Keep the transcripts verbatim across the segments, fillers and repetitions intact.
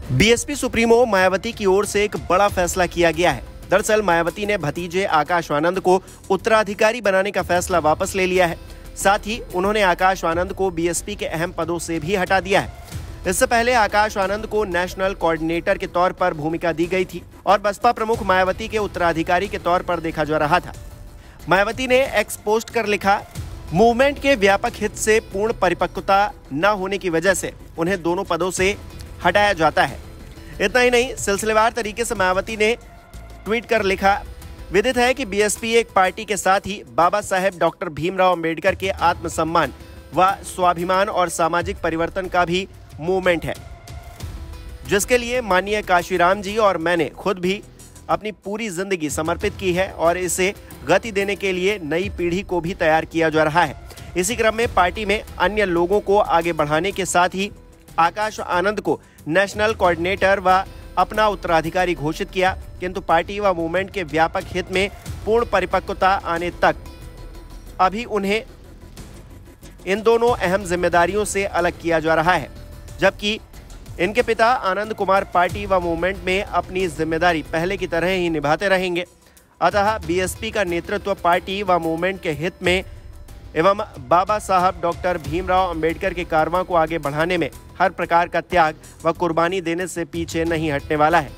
BSP supremo Mayawati की ओर से एक बड़ा फैसला किया गया है। दरअसल मायावती ने भतीजे आकाश आनंद को उत्तराधिकारी बनाने का फैसला वापस ले लिया है। साथ ही उन्होंने आकाश आनंद को बीएसपी के अहम पदों से भी हटा दिया है। इससे पहले आकाश आनंद को नेशनल कोऑर्डिनेटर के तौर पर भूमिका दी गई थी और बसपा प्रमुख मायावती के उत्तराधिकारी के तौर पर देखा जा रहा था। मायावती ने एक्स पोस्ट कर लिखा, मूवमेंट के व्यापक हित से पूर्ण परिपक्वता न होने की वजह से उन्हें दोनों पदों से हटाया जाता है। इतना ही नहीं, सिलसिलेवार तरीके से मायावती ने ट्वीट कर लिखा, विदित है कि बीएसपी एक पार्टी के साथ ही बाबा साहेब डॉक्टर भीमराव अंबेडकर के आत्मसम्मान व स्वाभिमान और सामाजिक परिवर्तन का भी मूवमेंट है, जिसके लिए माननीय काशीराम जी और मैंने खुद भी अपनी पूरी जिंदगी समर्पित की है और इसे गति देने के लिए नई पीढ़ी को भी तैयार किया जा रहा है। इसी क्रम में पार्टी में अन्य लोगों को आगे बढ़ाने के साथ ही आकाश आनंद को नेशनल कोऑर्डिनेटर व अपना उत्तराधिकारी घोषित किया, किंतु पार्टी व मूवमेंट के व्यापक हित में पूर्ण परिपक्वता आने तक अभी उन्हें इन दोनों अहम जिम्मेदारियों से अलग किया जा रहा है, जबकि इनके पिता आनंद कुमार पार्टी व मूवमेंट में अपनी जिम्मेदारी पहले की तरह ही निभाते रहेंगे। अतः बीएसपी का नेतृत्व पार्टी व मूवमेंट के हित में एवं बाबा साहब डॉक्टर भीमराव अंबेडकर के कारवां को आगे बढ़ाने में हर प्रकार का त्याग व कुर्बानी देने से पीछे नहीं हटने वाला है।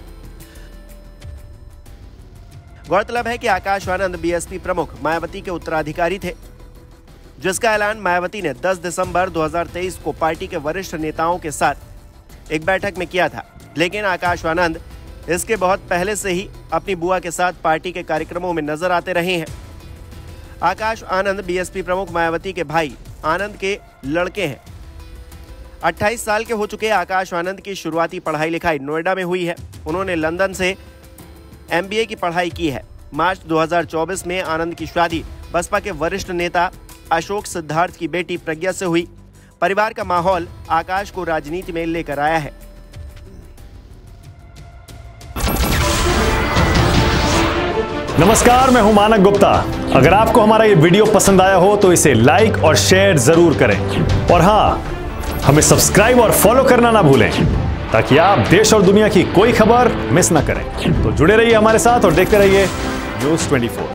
गौरतलब है कि आकाश आनंद बीएसपी प्रमुख मायावती के उत्तराधिकारी थे, जिसका ऐलान मायावती ने दस दिसंबर दो हज़ार तेईस को पार्टी के वरिष्ठ नेताओं के साथ एक बैठक में किया था। लेकिन आकाश आनंद इसके बहुत पहले से ही अपनी बुआ के साथ पार्टी के कार्यक्रमों में नजर आते रहे हैं। आकाश आनंद बीएसपी प्रमुख मायावती के भाई आनंद के लड़के हैं। अट्ठाईस साल के हो चुके आकाश आनंद की शुरुआती पढ़ाई लिखाई नोएडा में हुई है। उन्होंने लंदन से एमबीए की पढ़ाई की है। मार्च दो हज़ार चौबीस में आनंद की शादी बसपा के वरिष्ठ नेता अशोक सिद्धार्थ की बेटी प्रज्ञा से हुई। परिवार का माहौल आकाश को राजनीति में लेकर आया है। नमस्कार, मैं हूं मानक गुप्ता। अगर आपको हमारा ये वीडियो पसंद आया हो तो इसे लाइक और शेयर जरूर करें और हाँ, हमें सब्सक्राइब और फॉलो करना ना भूलें ताकि आप देश और दुनिया की कोई खबर मिस ना करें। तो जुड़े रहिए हमारे साथ और देखते रहिए न्यूज़ चौबीस।